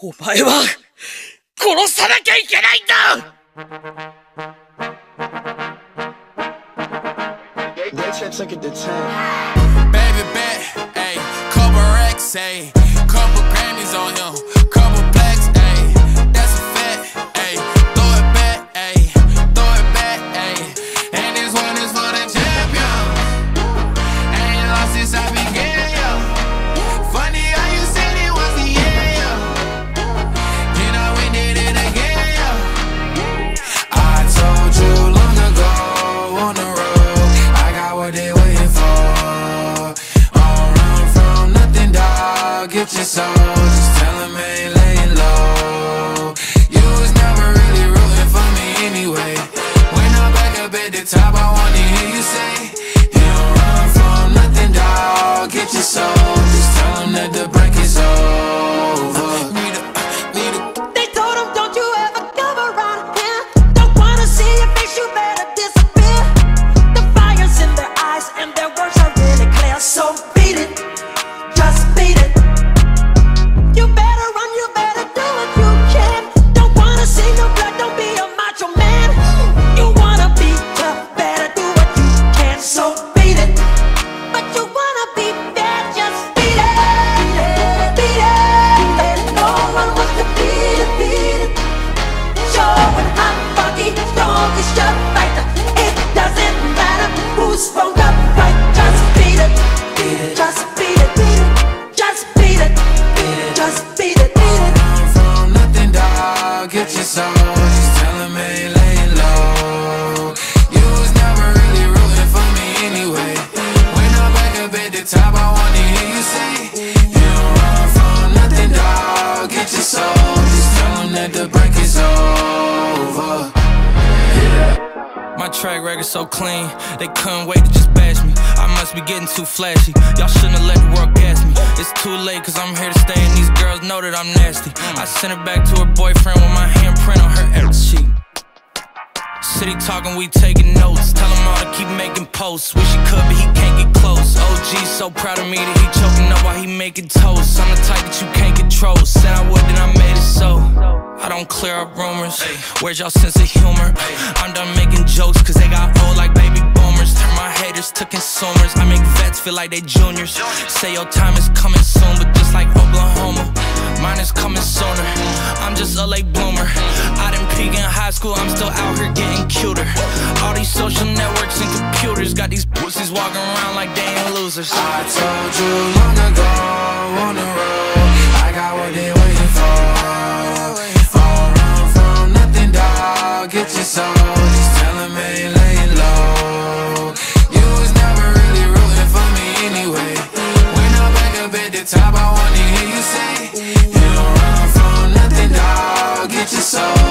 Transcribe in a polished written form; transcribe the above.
お前は殺さなきゃいけないんだ。 Baby bet, ayy, couple racks, ayy, couple Grammys on him, couple plaques, ayy, that's a fact, ayy, throw it back, ayy, throw it back, ayy, and this one is for the champion, ain't lost since I began, yo, funny how you said it was the end, yo, you know we did it again, yo, I told you long ago on the road, I got what they waiting for. Get your soul, just tell him I ain't laying low. You was never really rooting for me anyway. When I'm back up at the top, I wanna hear you say, you don't run from nothing, dawg. Get your soul, just tell him that the break is over. They told him, don't you ever come around here. Don't wanna see your face, you better disappear. The fire's in their eyes and their words are really clear. So beat it, just beat it. You better run, you better do what you can. Don't wanna see no blood, don't be a macho man. You wanna be tough, better do what you can. So beat it, but you wanna be bad, just beat it. Beat it, no one wants to beat it, beat it. Showing I'm funky, strongest your fighter. It doesn't matter who's wrong or right. Just beat it, just beat it, just beat it. Just beat it, beat it. Run from nothing, dawg. Get your soul, just tell him I ain't laying low. You was never really rooting for me anyway. When I'm back up at the top, I wanna hear you say, you don't run from nothing, dawg. Get your soul, just tell him that the break is over. My track record so clean, they couldn't wait to just bash me. I must be getting too flashy, y'all shouldn't have let the world gas me. It's too late cause I'm here to stay and these girls know that I'm nasty. I sent her back to her boyfriend with my handprint on her ass cheek. City talking, we taking notes. Tell him all to keep making posts. Wish he could, but he can't get close. OG so proud of me that he choking up while he making toast. I'm the type that you can't control. Said I would, then I made it so. I don't clear up rumors. Where's y'all sense of humor? I'm done making jokes cause they got old like baby boomers. Turn my haters to consumers. I make vets feel like they juniors. Say your time is coming soon, but just like Oklahoma, mine is coming sooner. I'm just a late bloomer. I didn't peak in high school, I'm still out here getting cuter. All these social networks and computers got these pussies walking around like they ain't losers. I told you long ago on the road, I got what they waiting for. Don't run from nothing, dawg. Get your soul, just tell him I ain't laying low. You was never really rooting for me anyway. When I'm back up at the top, I wanna hear you say, you don't run from nothing, dawg. Get your soul.